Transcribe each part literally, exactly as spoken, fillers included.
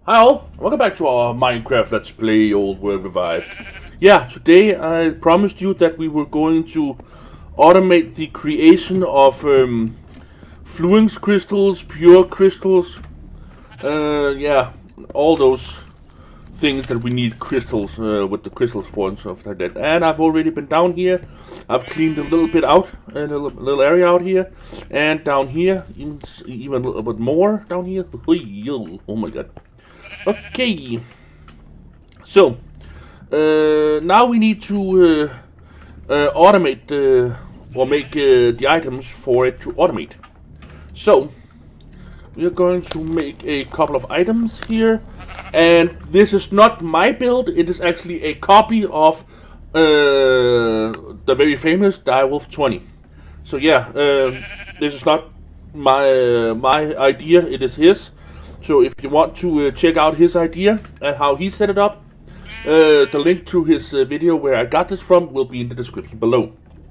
Hi all, welcome back to our Minecraft Let's Play Old World Revived. Yeah, today I promised you that we were going to automate the creation of um, Fluence crystals, pure crystals, uh, yeah, all those things that we need crystals, uh, with the crystals for and stuff like that. And I've already been down here, I've cleaned a little bit out, a little, little area out here, and down here, even, even a little bit more down here. Oh my god. Okay, so uh, now we need to uh, uh, automate uh, or make uh, the items for it to automate. So we are going to make a couple of items here, and this is not my build, it is actually a copy of uh, the very famous Direwolf twenty. So yeah, uh, this is not my, uh, my idea, it is his. So if you want to uh, check out his idea and how he set it up, uh, the link to his uh, video where I got this from will be in the description below.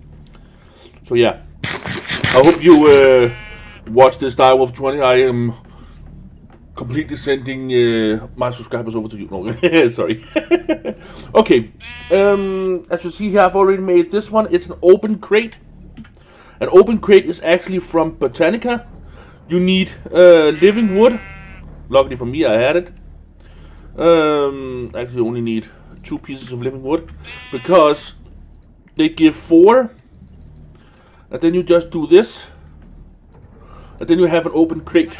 So yeah, I hope you uh, watch this Direwolf twenty. I am completely sending uh, my subscribers over to you. No, sorry. Okay, um, as you see here, I've already made this one. It's an open crate. An open crate is actually from Botanica. You need uh, living wood. Luckily for me, I had it. Um, actually, only need two pieces of living wood because they give four, and then you just do this, and then you have an open crate.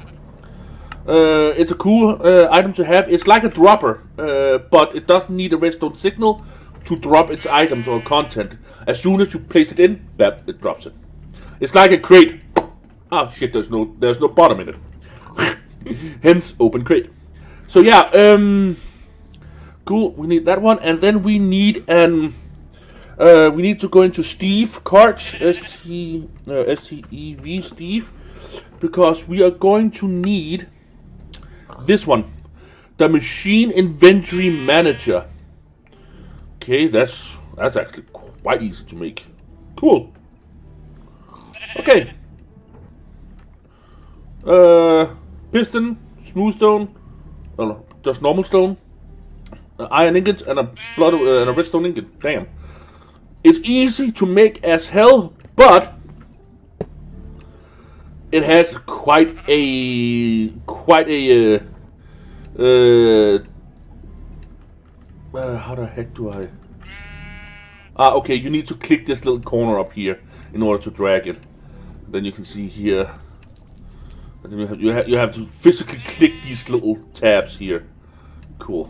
Uh, it's a cool uh, item to have. It's like a dropper, uh, but it doesn't need a redstone signal to drop its items or content. As soon as you place it in, that it drops it. It's like a crate. Ah, shit! There's no, there's no bottom in it. Hence, open crate. So yeah, um, cool. We need that one, and then we need an. Uh, we need to go into Steve cards, S T uh, S T E V Steve, because we are going to need this one, the Machine Inventory Manager. Okay, that's that's actually quite easy to make. Cool. Okay. Uh. Piston, smooth stone, oh no, just normal stone, uh, iron ingot, and a blood uh, and a redstone ingot. Damn, it's easy to make as hell, but it has quite a quite a uh, uh, uh, how the heck do I? Ah, okay. You need to click this little corner up here in order to drag it. Then you can see here. And you have, you, ha you have to physically click these little tabs here. Cool.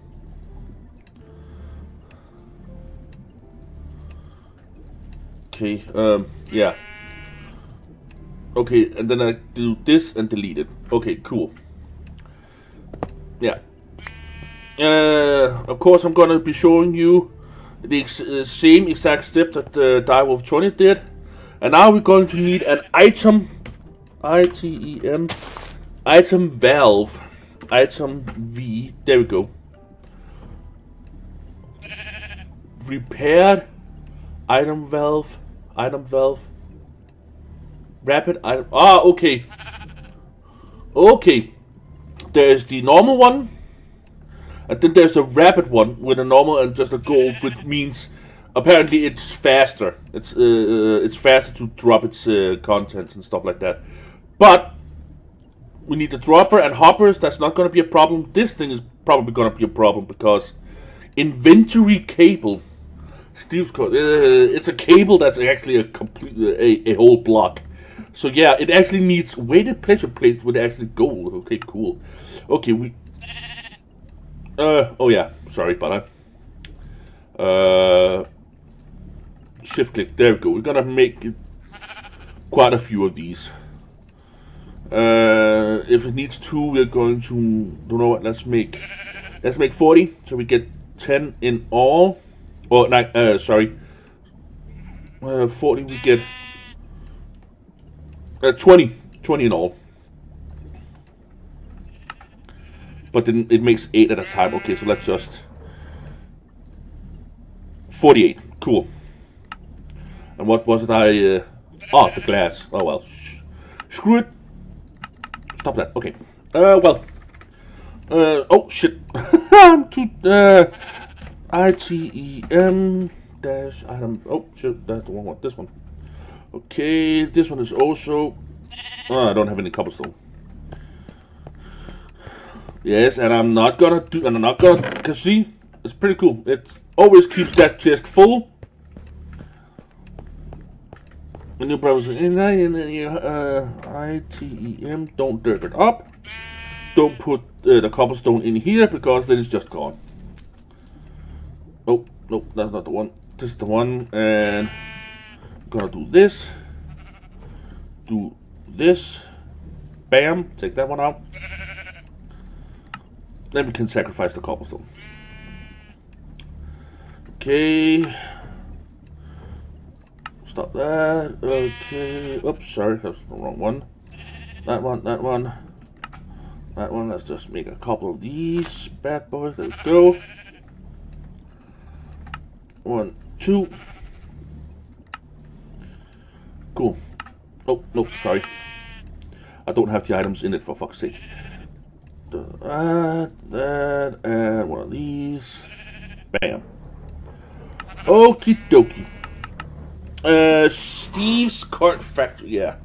Okay, um, yeah. Okay, and then I do this and delete it. Okay, cool. Yeah. Uh, of course, I'm gonna be showing you the ex uh, same exact step that the Direwolf twenty did. And now we're going to need an item. I T E M, item valve, item V, there we go. Repaired item valve, item valve, rapid item, ah, okay. Okay, there's the normal one, and then there's the rapid one with a normal and just a gold, which means apparently it's faster. It's, uh, it's faster to drop its uh, contents and stuff like that. But we need the dropper and hoppers. That's not going to be a problem. This thing is probably going to be a problem because inventory cable. Steve's code. Uh, it's a cable that's actually a complete a, a whole block. So yeah, it actually needs weighted pressure plates with actually gold. Okay, cool. Okay, we. Uh oh yeah. Sorry about that. Uh, shift click. There we go. We're gonna make quite a few of these. Uh, if it needs two, we're going to, don't know what, let's make, let's make forty, so we get ten in all, or, like, uh, sorry, uh, forty, we get, uh, twenty, twenty in all, but then it makes eight at a time. Okay, so let's just, forty-eight, cool. And what was it I, uh, oh, the glass, oh well, Sh screw it. Stop that. Okay. Uh, well, Uh, oh shit. I'm too, uh, I T E M dash item. Oh shit, that's the wrong one. This one. Okay, this one is also. Oh, I don't have any cobblestone. Yes, and I'm not gonna do. And I'm not gonna. Cause see, it's pretty cool. It always keeps that chest full. And your brother says, uh, I T E M, don't dirt it up. Don't put uh, the cobblestone in here because then it's just gone. Oh, nope, that's not the one. This is the one, and I'm gonna do this. Do this. Bam, take that one out. Then we can sacrifice the cobblestone. Okay. Stop that. Okay. Oops, sorry, that's the wrong one. That one, that one. That one. Let's just make a couple of these bad boys. There we go. One, two. Cool. Oh, no, sorry. I don't have the items in it, for fuck's sake. That, that, and one of these. Bam. Okie dokie. Uh, Steve's Cart Factory, yeah.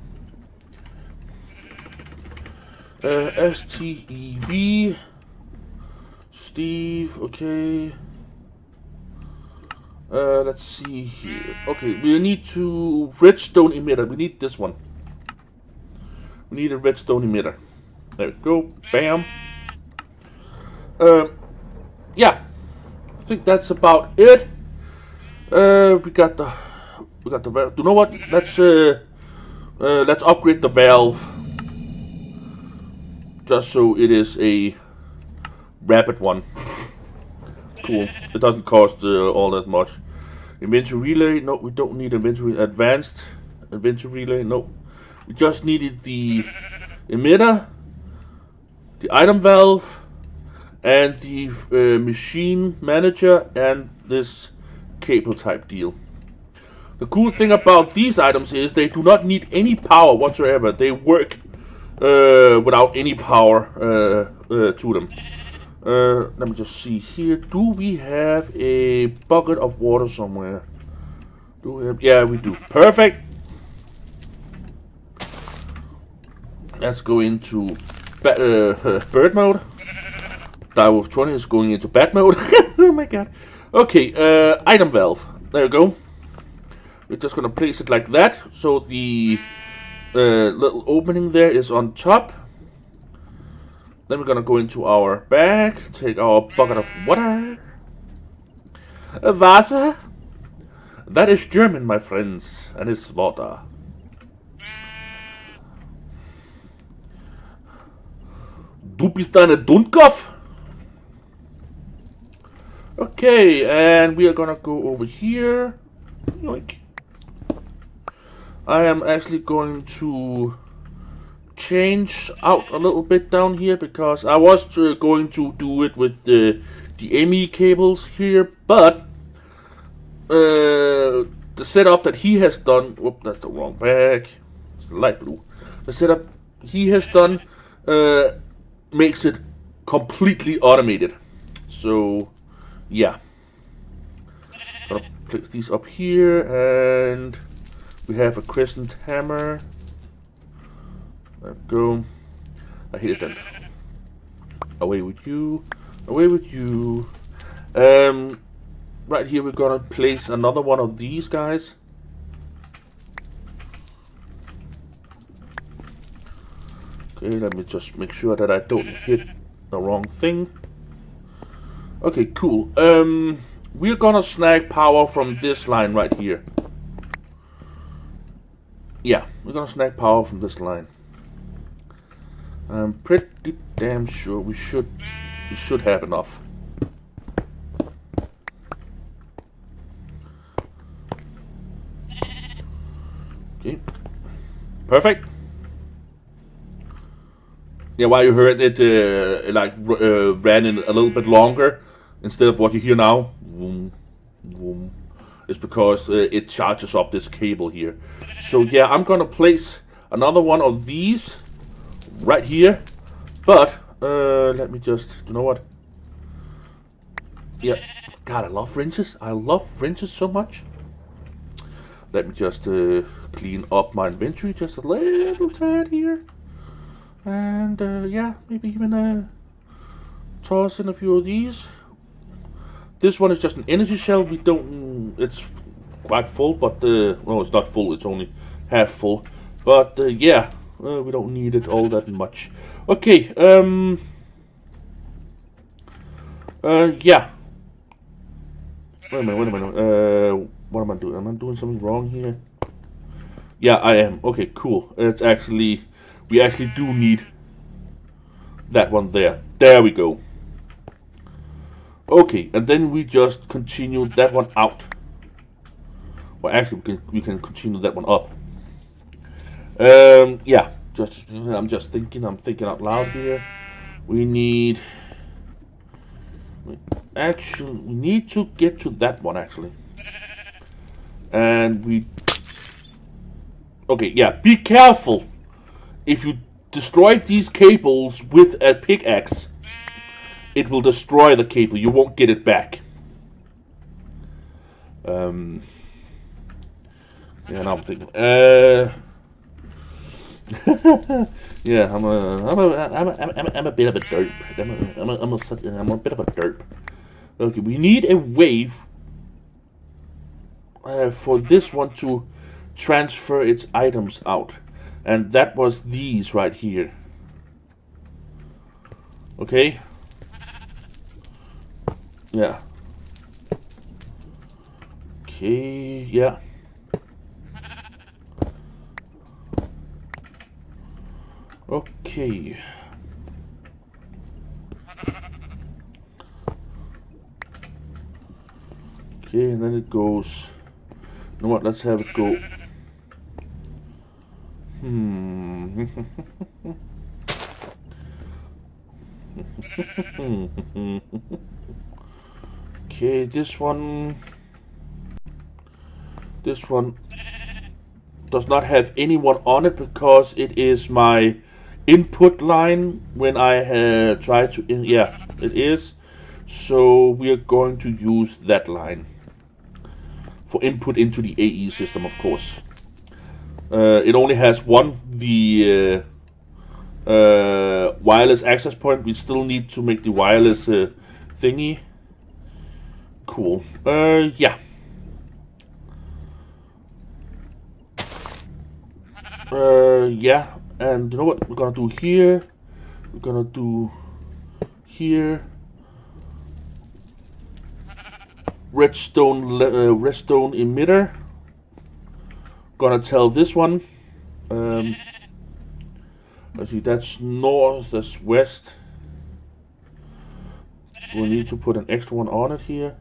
Uh, S T E V. Steve, okay. Uh, let's see here. Okay, we need to redstone emitter. We need this one. We need a redstone emitter. There we go. Bam. Um, yeah. I think that's about it. Uh, we got the, we got the valve. You know what? Let's uh, uh, let's upgrade the valve. Just so it is a rapid one. Cool. It doesn't cost uh, all that much. Inventory relay. No, we don't need inventory. Advanced inventory relay. No, we just needed the emitter, the item valve, and the uh, machine manager, and this cable type deal. The cool thing about these items is they do not need any power whatsoever. They work uh, without any power uh, uh, to them. Uh, let me just see here. Do we have a bucket of water somewhere? Do we have? Yeah, we do. Perfect. Let's go into uh, uh, bird mode. Direwolf twenty is going into bat mode. Oh my god. Okay, uh, item valve. There we go. We're just gonna place it like that, so the uh, little opening there is on top. Then we're gonna go into our bag, take our bucket of water. Wasser. That is German, my friends, and it's water. Du bist eine Dummkopf. Okay, and we are gonna go over here. Yoink. I am actually going to change out a little bit down here because I was uh, going to do it with the the M E cables here, but uh, the setup that he has done. Whoop, that's the wrong bag. It's the light blue. The setup he has done uh, makes it completely automated. So yeah, gonna place these up here, and we have a crescent hammer. There we go. I hit it then. Away with you. Away with you. Um, right here we're gonna place another one of these guys. Okay, let me just make sure that I don't hit the wrong thing. Okay, cool. Um, we're gonna snag power from this line right here. Yeah, we're gonna snag power from this line. I'm pretty damn sure we should we should have enough. Okay, perfect. Yeah, why you heard it uh, like uh, ran in a little bit longer instead of what you hear now. Vroom, vroom. It's because uh, it charges up this cable here. So yeah, I'm gonna place another one of these right here, but Uh, let me just, you know what? Yeah, God, I love wrenches. I love wrenches so much. Let me just uh, clean up my inventory just a little tad here. And uh, yeah, maybe even uh, toss in a few of these. This one is just an energy shell. We don't, it's quite full, but, uh, well, it's not full, it's only half full. But uh, yeah, uh, we don't need it all that much. Okay, um, uh, yeah. Wait a minute, wait a minute. Uh, what am I doing? Am I doing something wrong here? Yeah, I am. Okay, cool. It's actually, we actually do need that one there. There we go. Okay, and then we just continue that one out. Well, actually, we can we can continue that one up. Um, yeah. Just I'm just thinking. I'm thinking out loud here. We need. Actually, we need to get to that one actually. And we. Okay, yeah. Be careful. If you destroy these cables with a pickaxe, it will destroy the cable. You won't get it back. Um. Yeah, now I'm thinking. Uh. yeah, I'm a, I'm a, I'm a, I'm a, I'm a bit of a derp. I'm a, I'm a, I'm a, I'm a bit of a derp. Okay, we need a way uh, for this one to transfer its items out, and that was these right here. Okay. Yeah. Okay. Yeah. Okay. Okay, and then it goes. You know what? Let's have it go. Hmm. Okay, this one. This one does not have anyone on it because it is my input line when I uh, try to. In yeah, it is. So we are going to use that line for input into the A E system, of course. Uh, it only has one, the uh, uh, wireless access point. We still need to make the wireless uh, thingy. Cool. Uh, yeah. Uh, yeah. And you know what we're gonna do here? We're gonna do here. Redstone, uh, redstone emitter. Gonna tell this one. Um, let's see, that's north, that's west. We need to put an extra one on it here.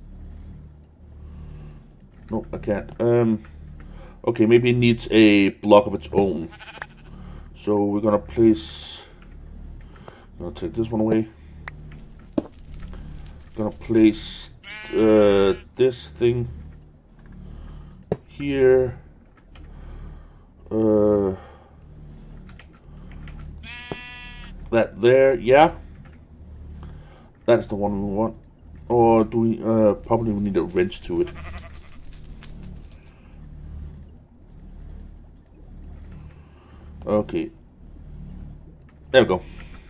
No, I can't. Um, okay, maybe it needs a block of its own. So we're gonna place. Gonna take this one away. Gonna place uh, this thing here. Uh, that there, yeah. That's the one we want. Or do we? Uh, probably we need a wrench to it. Okay. There we go.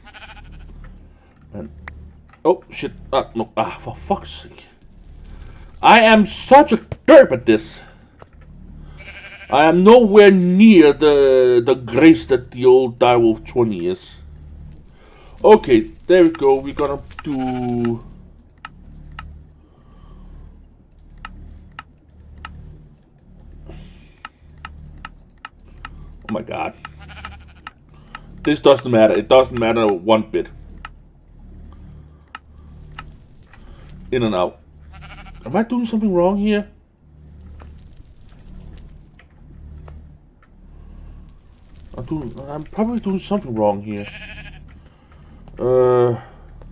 And oh shit! Ah no! Ah, for fuck's sake! I am such a derp at this. I am nowhere near the the grace that the old Direwolf twenty is. Okay, there we go. We're gonna do. Oh my god. This doesn't matter. It doesn't matter one bit. In and out. Am I doing something wrong here? I'm doing. I'm probably doing something wrong here. Uh.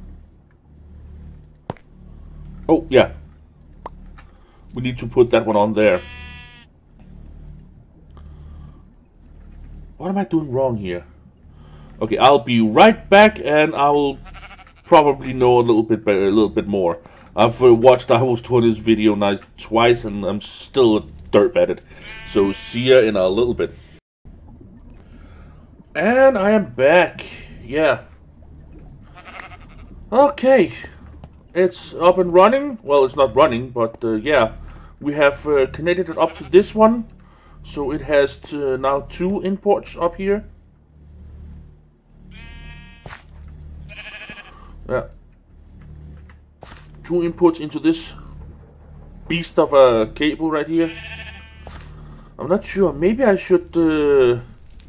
Oh yeah. We need to put that one on there. What am I doing wrong here? Okay, I'll be right back, and I will probably know a little bit better, a little bit more. I've uh, watched I was doing this video now twice, and I'm still a dirt at it. So see ya in a little bit. And I am back. Yeah. Okay. It's up and running. Well, it's not running, but uh, yeah. We have uh, connected it up to this one. So it has uh, now two imports up here. Yeah. Two inputs into this beast of a cable right here. I'm not sure. Maybe I should... Uh,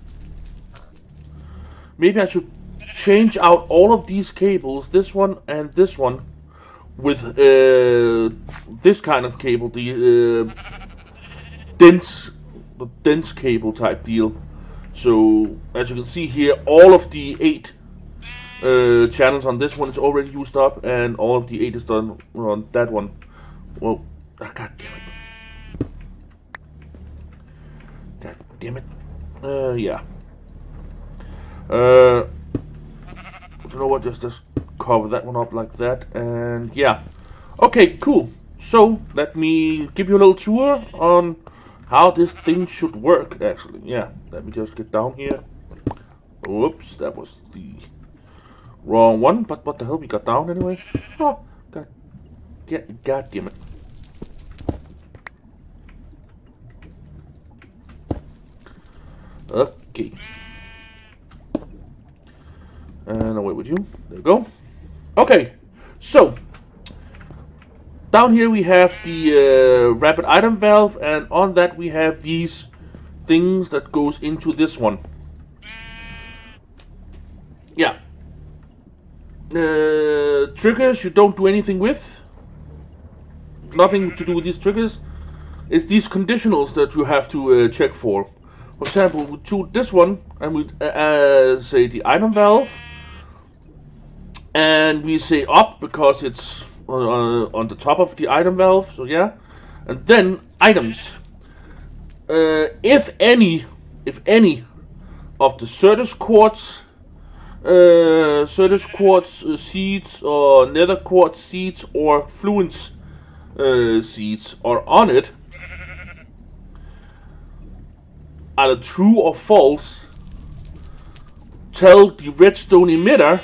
maybe I should change out all of these cables, this one and this one, with uh, this kind of cable, the uh, dense, the dense cable type deal. So as you can see here, all of the eight uh, channels on this one is already used up, and all of the eight is done on that one. Well, oh, god damn it! God damn it! Uh, yeah. Uh, you know what? Just just cover that one up like that, and yeah. Okay, cool. So let me give you a little tour on how this thing should work. Actually, yeah. Let me just get down here. Whoops, that was the wrong one. But what the hell? We got down anyway. Oh, god, yeah, god damn it. Okay. And away with you. There we go. Okay, so down here we have the uh, rapid item valve, and on that we have these things that goes into this one. Yeah. Uh, triggers you don't do anything with. Nothing to do with these triggers. It's these conditionals that you have to uh, check for. For example, we choose this one, and we uh, uh, say the item valve. And we say up because it's uh, on the top of the item valve, so yeah. And then items. Uh, if any, if any of the Certus quartz, uh, Certus quartz uh, seeds or nether quartz seeds or fluence uh, seeds are on it, either true or false, tell the redstone emitter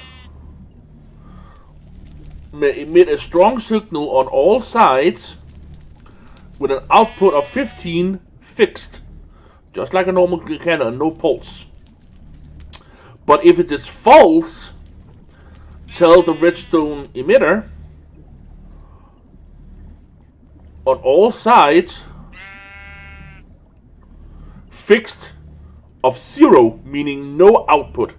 may emit a strong signal on all sides with an output of fifteen fixed, just like a normal cannon, no pulse. But if it is false, tell the redstone emitter on all sides fixed of zero, meaning no output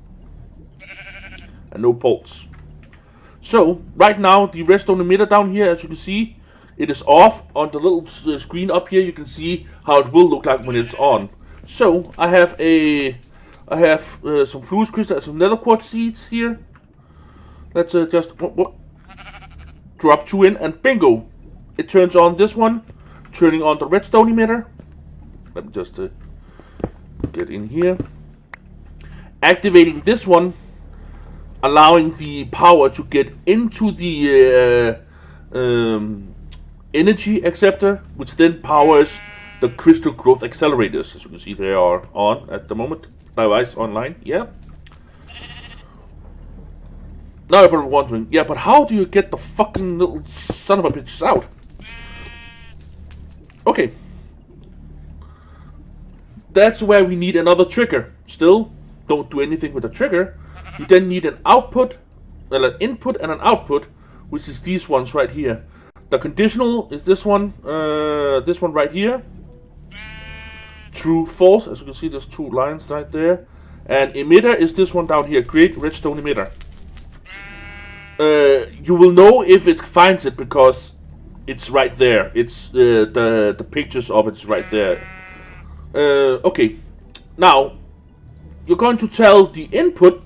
and no pulse. So, right now, the redstone emitter down here, as you can see, it is off. On the little uh, screen up here, you can see how it will look like when it's on. So, I have a, I have uh, some fluence crystals, some nether quartz seeds here. Let's uh, just whoop, whoop, drop two in, and bingo! It turns on this one, turning on the redstone emitter. Let me just uh, get in here. Activating this one, allowing the power to get into the uh, um, energy acceptor, which then powers the crystal growth accelerators. As you can see, they are on at the moment. Device online, yeah. Now you're probably wondering, yeah, but how do you get the fucking little son of a bitch out? Okay. That's where we need another trigger. Still, don't do anything with the trigger. You then need an output, well, an input and an output, which is these ones right here. The conditional is this one, uh, this one right here. True, false, as you can see, there's two lines right there. And emitter is this one down here, create redstone emitter. Uh, you will know if it finds it because it's right there. It's uh, the the pictures of it's right there. Uh, okay, now you're going to tell the input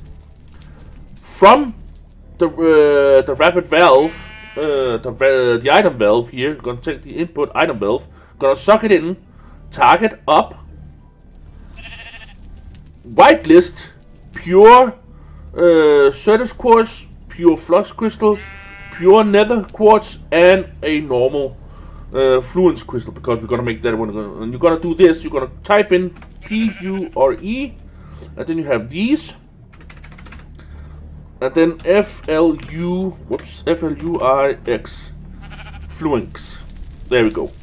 from the uh, the rapid valve, uh, the uh, the item valve here. You're gonna take the input item valve, gonna suck it in, target up, whitelist pure uh, Certus quartz, pure flux crystal, pure nether quartz, and a normal uh, fluence crystal, because we're gonna make that one. And you're gonna do this. You're gonna type in P U R E, and then you have these, and then F L U. Whoops, F L U I X, fluence. There we go.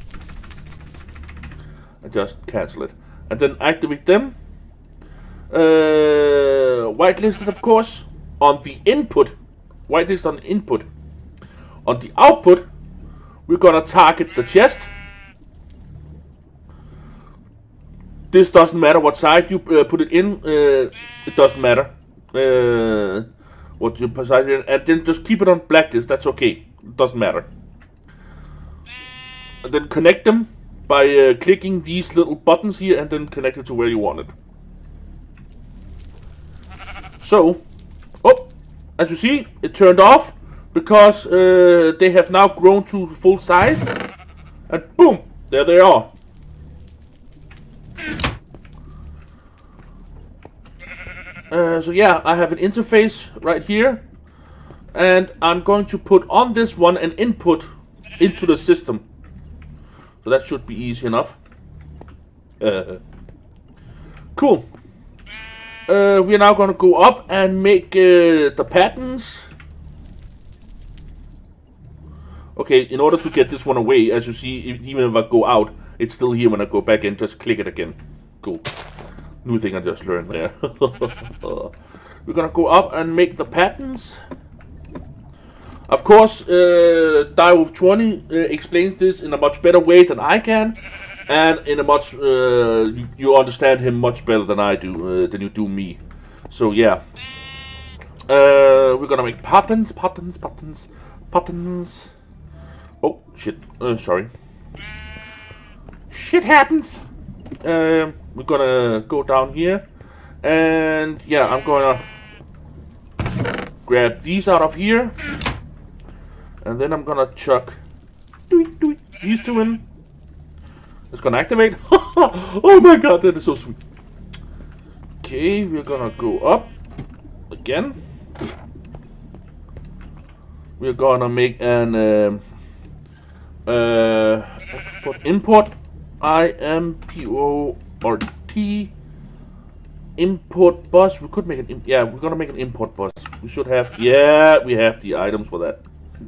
I just cancel it, and then activate them. Uh, whitelisted, of course, on the input. Whitelist on the input. On the output, we're gonna target the chest. This doesn't matter what side you uh, put it in. Uh, it doesn't matter uh, what you put it in, and then just keep it on blacklist. That's okay. It doesn't matter. And then connect them by uh, clicking these little buttons here, and then connect it to where you want it. So, oh, as you see, it turned off because uh, they have now grown to full size, and boom, there they are. Uh, so yeah, I have an interface right here, and I'm going to put on this one an input into the system. So that should be easy enough. Uh, cool. Uh, we are now going to go up and make uh, the patterns. Okay, in order to get this one away, as you see, even if I go out, it's still here when I go back in. Just click it again. Cool. New thing I just learned there. We're going to go up and make the patterns. Of course, uh, Direwolf twenty uh, explains this in a much better way than I can. And in a much, uh, you, you understand him much better than I do, uh, than you do me. So yeah, uh, we're gonna make patterns, patterns, patterns, patterns. Oh shit! Uh, sorry. Shit happens. Uh, we're gonna go down here, and yeah, I'm gonna grab these out of here, and then I'm gonna chuck doink, doink, these two in. It's gonna activate. Oh my god, that is so sweet. Okay, we're gonna go up again. We're gonna make an um, uh, export import I M P O R T import bus. We could make an yeah. We're gonna make an import bus. We should have yeah. We have the items for that.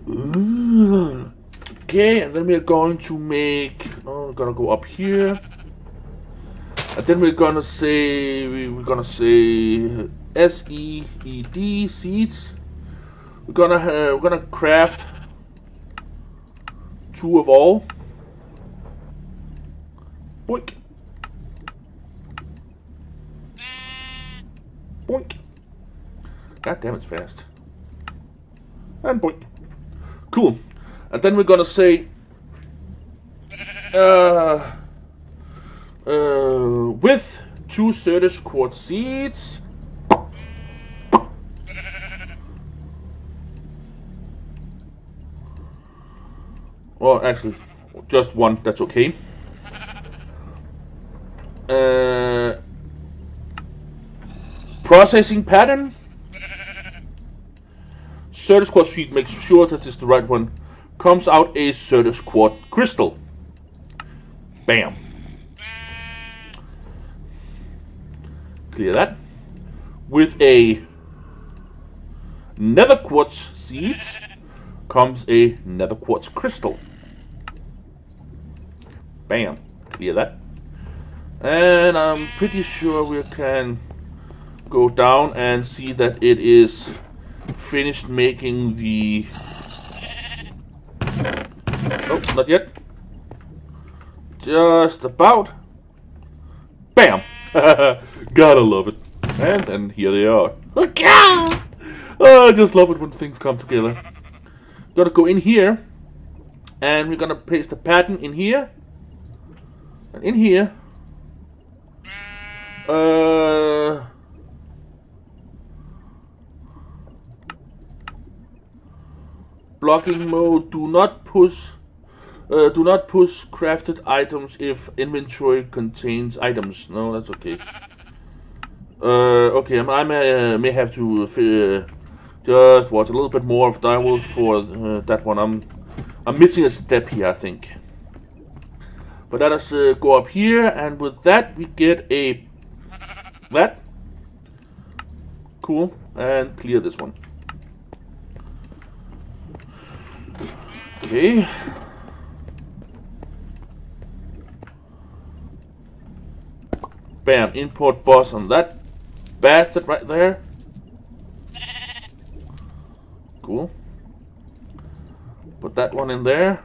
Okay, and then we're going to make, oh, we're gonna go up here, and then we're gonna say, we're gonna say S E E D seeds. We're gonna, uh, we're gonna craft two of all. Boink. Boink. God damn, it's fast. And boink. Cool. And then we're gonna say, uh, uh, with two Certus quartz seeds, well, actually, just one. That's okay. Uh, processing pattern. Certus quartz seed. Make sure that is the right one. Comes out a Certus quartz crystal. Bam. Clear that. With a nether quartz seeds comes a nether quartz crystal. Bam. Clear that. And I'm pretty sure we can go down and see that it is finished making the... Oh, not yet. Just about. Bam! Gotta love it. And then here they are. Oh, I just love it when things come together. Gotta go in here. And we're gonna paste the pattern in here. And in here. Uh... Blocking mode, do not push uh, do not push crafted items if inventory contains items. No, that's okay. Uh, okay, I may, uh, may have to uh, just watch a little bit more of Direwolves for uh, that one. I'm I'm missing a step here, I think. But let us uh, go up here, and with that we get a that. Cool, and clear this one. Okay. Bam, import boss on that bastard right there. Cool. Put that one in there.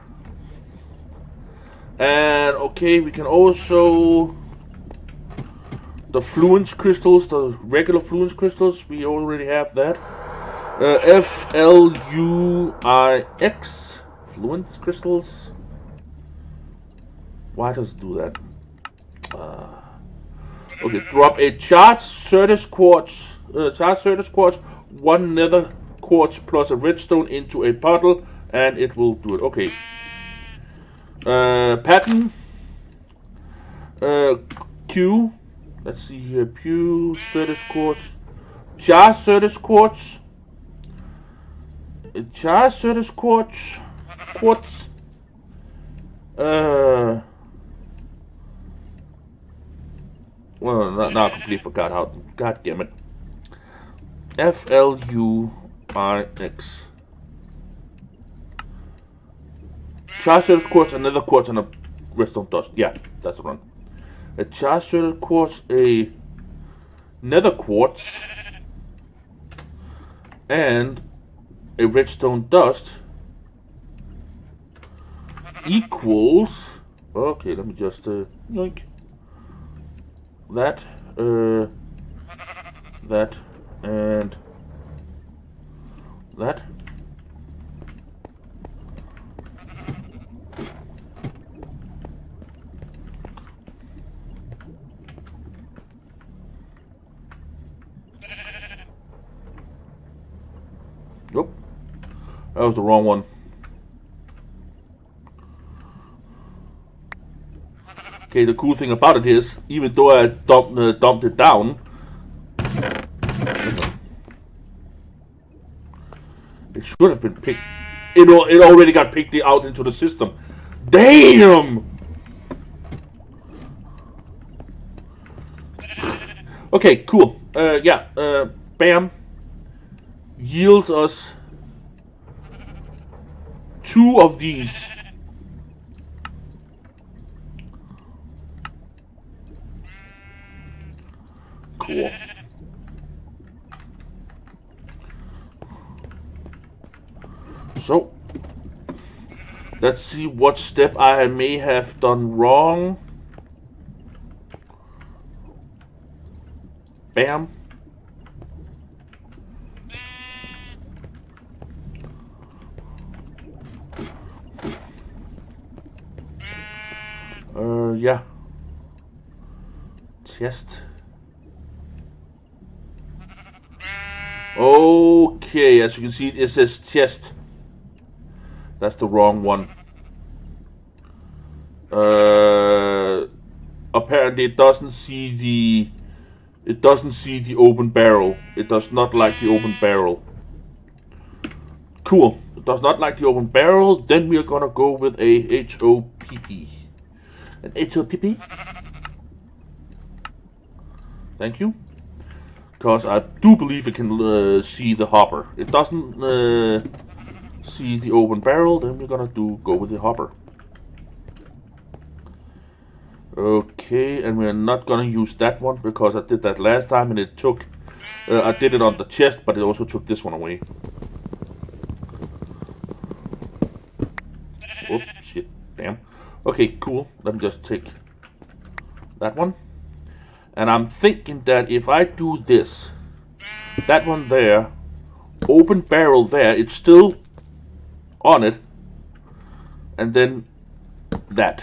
And okay, we can also the fluence crystals, the regular fluence crystals, we already have that. Uh, F L U I X fluence crystals. Why does it do that? Uh, okay, drop a charged Certus quartz, uh, charged Certus quartz, one nether quartz plus a redstone into a puddle, and it will do it. Okay. Uh, pattern. Uh, Q. Let's see here. Q, Certus quartz. Charged Certus quartz. Charged Certus quartz. Quartz. Uh. Well, now I completely forgot how. God damn it. F L U I X. Charged Certus quartz, another quartz, and a redstone dust. Yeah, that's the one. A charged Certus quartz, a nether quartz, and a redstone dust equals. Okay, let me just uh, yoink. That, uh, that, and that. Nope, that was the wrong one. Okay, the cool thing about it is, even though I dumped, uh, dumped it down, it should have been picked. It, it already got picked out into the system. Damn! Okay, cool. Uh, yeah, uh, bam. Yields us two of these. Cool. So, let's see what step I may have done wrong. Bam. Uh, yeah. Test. Okay, as you can see, it says chest. That's the wrong one. Uh, apparently, it doesn't see the. It doesn't see the open barrel. It does not like the open barrel. Cool. It does not like the open barrel. Then we are gonna go with a H O P P. An H O P P. Thank you. Because I do believe it can uh, see the hopper. It doesn't uh, see the open barrel, then we're gonna do go with the hopper. Okay, and we're not gonna use that one because I did that last time and it took... Uh, I did it on the chest, but it also took this one away. Oops, shit, damn. Okay, cool. Let me just take that one. And I'm thinking that if I do this, that one there, open barrel there, it's still on it, and then that.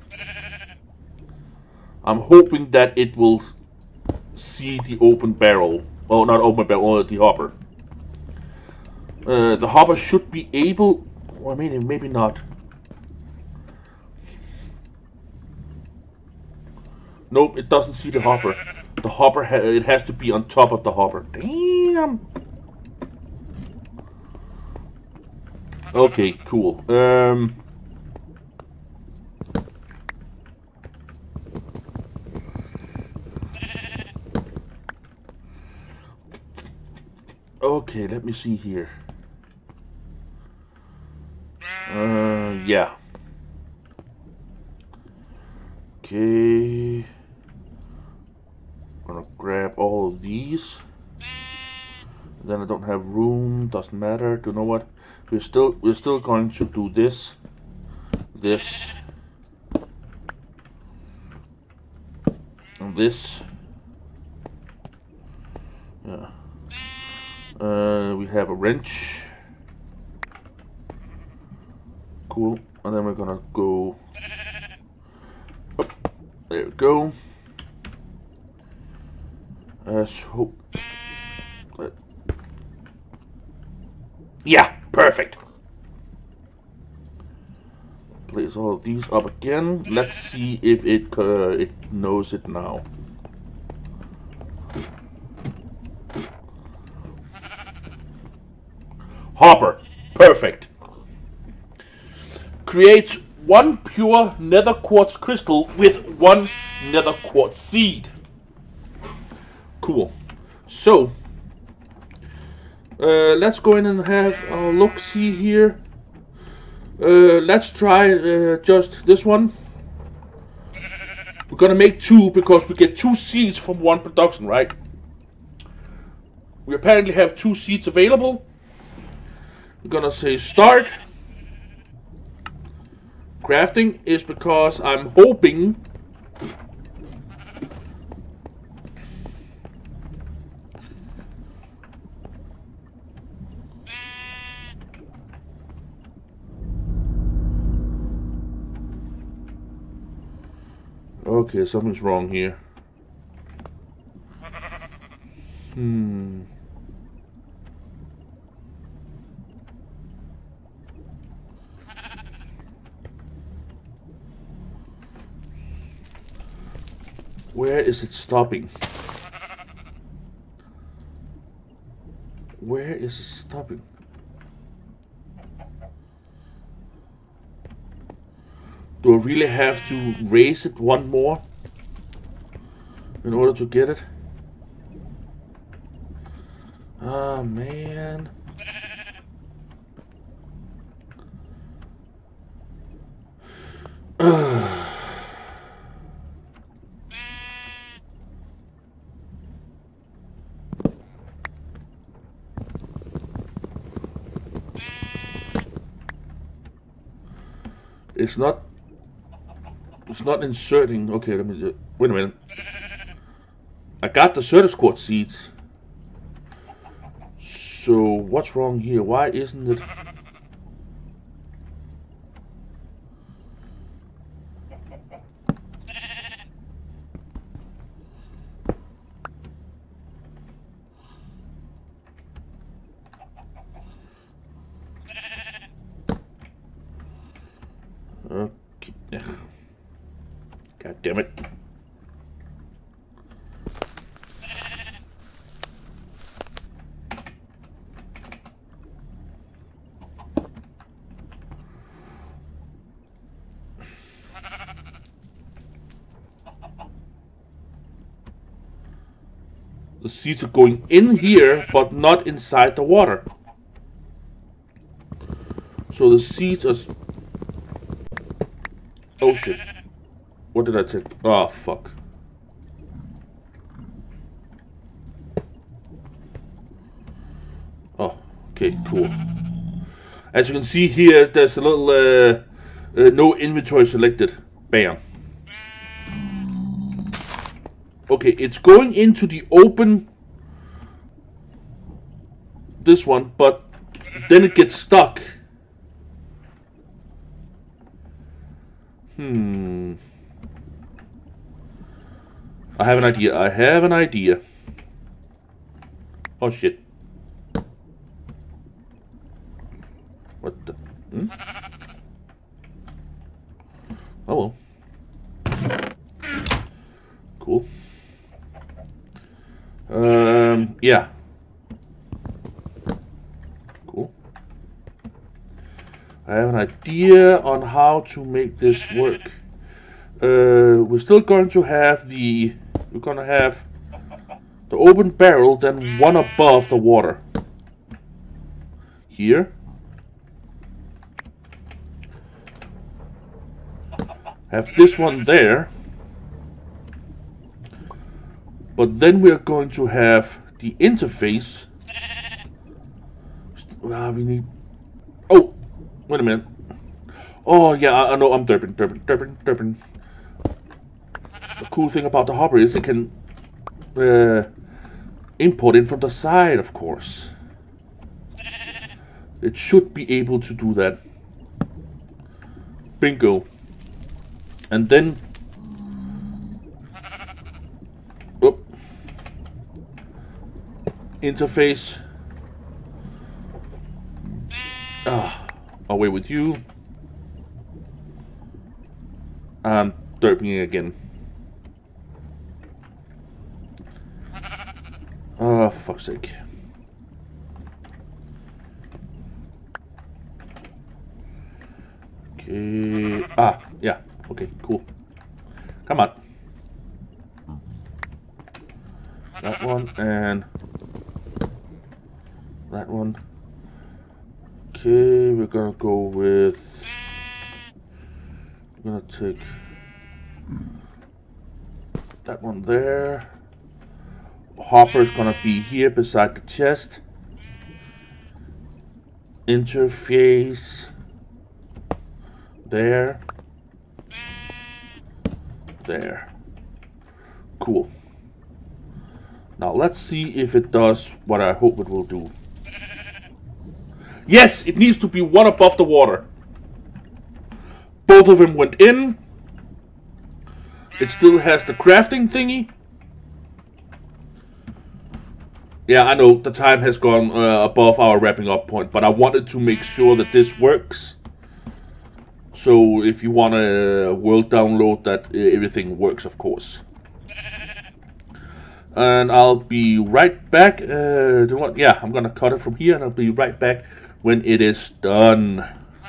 I'm hoping that it will see the open barrel. Oh, not open barrel, the hopper. Uh, the hopper should be able, well, I mean, maybe not. Nope, it doesn't see the hopper. The hopper, ha it has to be on top of the hopper. Damn. Okay, cool. Um. Okay, let me see here. Uh, yeah. Okay. Gonna grab all of these. Then I don't have room. Doesn't matter. Do you know what? We're still we're still going to do this, this, and this. Yeah. Uh, we have a wrench. Cool. And then we're gonna go. Oh, there we go. Uh, so. Uh, yeah, perfect. Place all of these up again. Let's see if it uh, it knows it now. Hopper, perfect. Creates one pure nether quartz crystal with one nether quartz seed. Cool. So, uh, let's go in and have a look see here. Uh, let's try uh, just this one. We're gonna make two because we get two seeds from one production, right? We apparently have two seeds available. I'm gonna say start. Crafting is because I'm hoping okay, something's wrong here. Hmm. Where is it stopping? Where is it stopping? Do I really have to raise it one more in order to get it? Ah, man. It's not. It's not inserting. Okay, let me just, wait a minute. I got the Certus quartz seeds. So what's wrong here? Why isn't it? Okay. God damn it. The seeds are going in here, but not inside the water. So the seeds are... Oh shit. What did I take? Oh fuck. Oh, okay, cool. As you can see here, there's a little uh, uh, no inventory selected. Bam. Okay, it's going into the open, this one, but then it gets stuck. Hmm. I have an idea. I have an idea. Oh shit. What the? Hmm? Oh well. Cool. Um, yeah. Cool. I have an idea on how to make this work. Uh, we're still going to have the... We're gonna have the open barrel, then one above the water. Here. Have this one there. But then we're going to have the interface. Uh, we need... Oh! Wait a minute. Oh, yeah, I, I know. I'm derping, derping, derping, derping. The cool thing about the hopper is it can uh, import in from the side, of course. It should be able to do that. Bingo. And then... Oh. Interface. Ah, away with you. I'm derping again. Oh, for fuck's sake. Okay. Ah, yeah. Okay, cool. Come on. That one and that one. Okay, we're gonna go with... We're gonna take that one there. Hopper is gonna be here beside the chest. Interface there. There. Cool. Now let's see if it does what I hope it will do. Yes, it needs to be one above the water. Both of them went in. It still has the crafting thingy. Yeah, I know the time has gone uh, above our wrapping up point, but I wanted to make sure that this works. So if you want a world download, that uh, everything works, of course. And I'll be right back. Uh, do what? Yeah, I'm gonna cut it from here, and I'll be right back when it is done.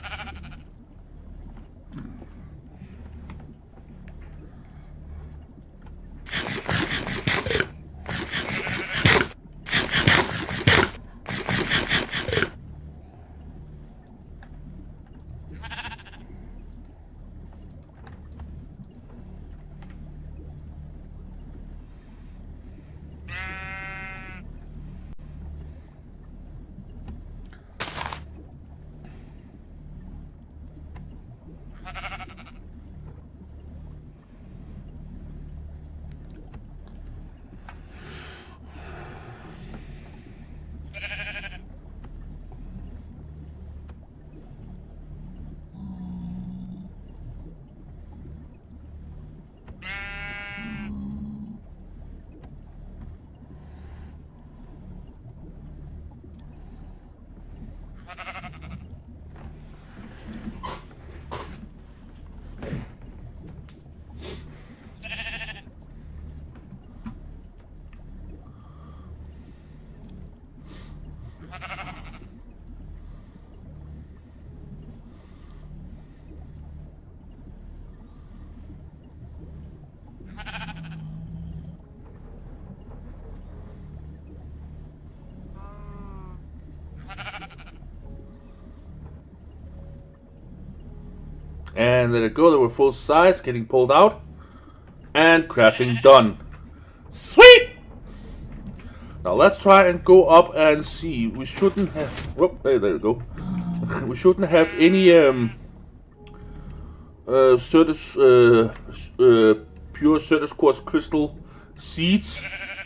And let it go, they were full size, getting pulled out. And crafting done. Sweet! Now let's try and go up and see. We shouldn't have... Whoop, there, there we go. We shouldn't have any um, uh, Certus, uh, uh, pure Certus quartz crystal seeds.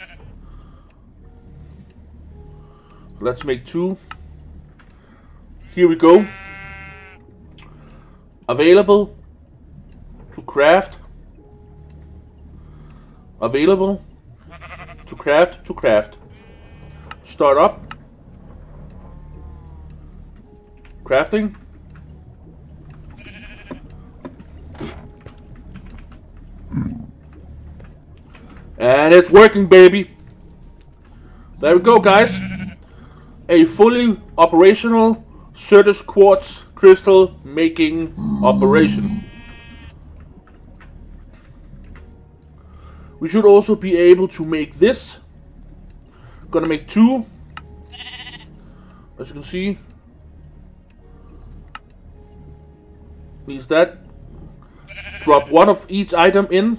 Let's make two. Here we go. Available to craft. Available to craft, to craft. Start up. Crafting. And it's working, baby. there we go, guys. A fully operational Certus quartz crystal making operation. We should also be able to make this. Gonna make two. As you can see. Means that. Drop one of each item in.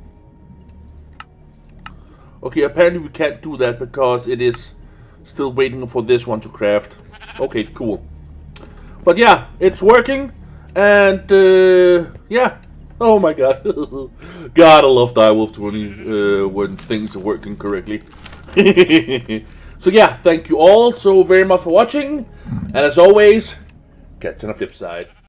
Okay, apparently we can't do that because it is still waiting for this one to craft. Okay, cool. But yeah, it's working. And uh, yeah. Oh my god. God, I love Direwolf twenty uh, when things are working correctly. So yeah, thank you all so very much for watching. And as always, catch you on the flip side.